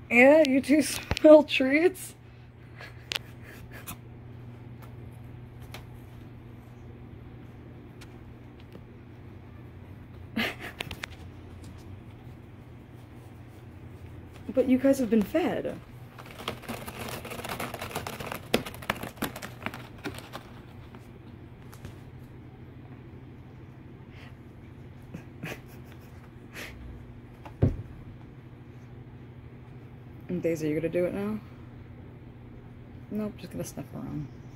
Yeah, you two smell treats. But you guys have been fed. And Daisy, you gonna do it now? Nope, just gonna sniff around.